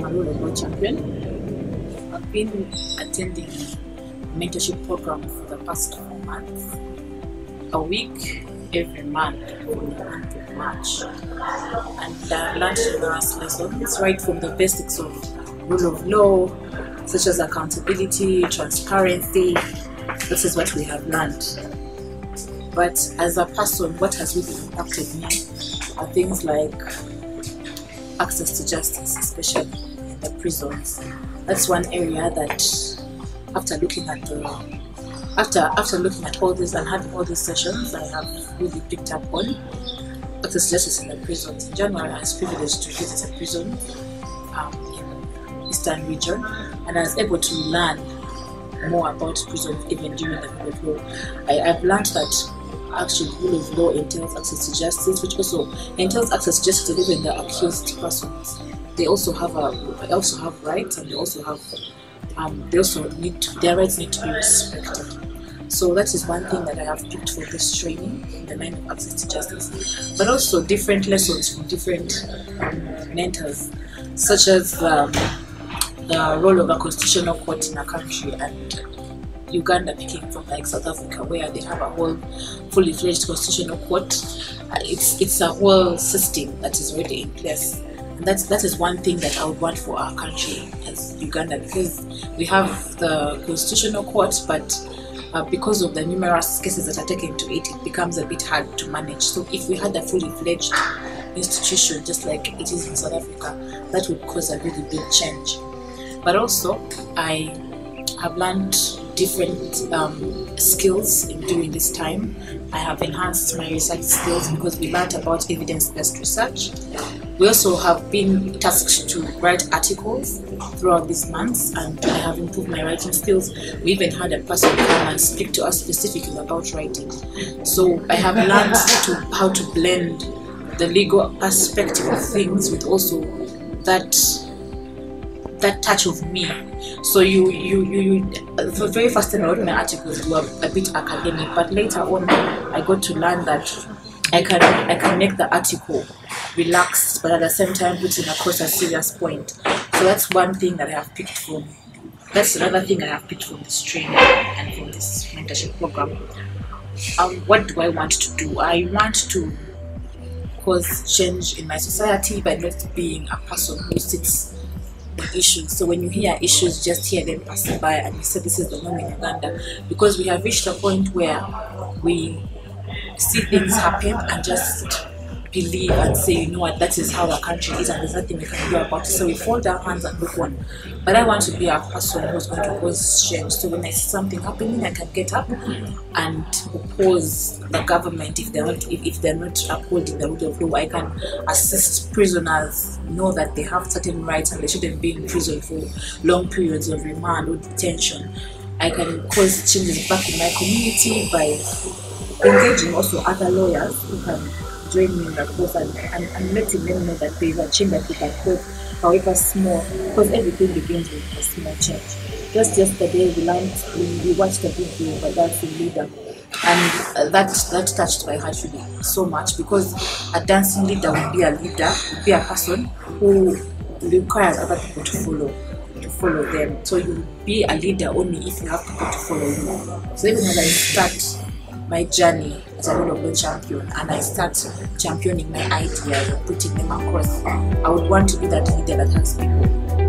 I'm a rule of law champion. I've been attending mentorship program for the past 4 months, a week every month from the month of March, and I've learned numerous lessons right from the basics of rule of law, such as accountability, transparency. This is what we have learned. But as a person, what has really impacted me are things like access to justice, especially in the prisons. That's one area that, after looking at all this and having all these sessions, I have really picked up on access to justice in the prisons. In January, I was privileged to visit a prison in Eastern region, and I was able to learn more about prisons even during the rule of law. I've learned that actually rule of law entails access to justice, which also entails access to justice to even the accused persons. They also have rights, and they also have their rights need to be respected. So that is one thing that I have picked for this training in the line of access to justice. But also different lessons from different mentors, such as the role of a constitutional court in a country, and Uganda picking from like South Africa, where they have a whole fully fledged constitutional court. It's a whole system that is already in place, and that is one thing that I would want for our country as Uganda, because we have the constitutional court, but because of the numerous cases that are taken to it, it becomes a bit hard to manage. So if we had a fully fledged institution just like it is in South Africa, that would cause a really big change. But also, I have learned different skills in doing this time. I have enhanced my research skills because we learned about evidence-based research. We also have been tasked to write articles throughout these months, and I have improved my writing skills. We even had a person come and speak to us specifically about writing. So I have learned how to blend the legal perspective of things with also that touch of me. So the very first time I wrote my articles were a bit academic, but later on I got to learn that I can make the article relaxed, but at the same time putting across a serious point. So that's one thing that I have picked from. That's another thing I have picked from this training and from this mentorship program. What do I want to do? I want to cause change in my society by not being a person who sits issues. So when you hear issues, just hear them passing by and you say this is the norm in Uganda, because we have reached a point where we see things happen and just believe and say, you know what, that is how our country is and there's nothing we can do about it. So we fold our hands and look on. But I want to be a person who's going to cause change. So when I see something happening, I can get up and oppose the government if they're not upholding the rule of law. I can assist prisoners know that they have certain rights and they shouldn't be in prison for long periods of remand or detention. I can cause changes back in my community by engaging also other lawyers who can join me in the course and letting them know that there is a change that we can cause, however small, because everything begins with a small change. Just yesterday we watched a video of a dancing leader, and that touched my heart really so much, because a dancing leader would be a person who requires other people to follow them. So you be a leader only if you have people to follow you. So even as I start my journey as a rule of law champion and I start championing my ideas and putting them across, I would want to be that leader that has people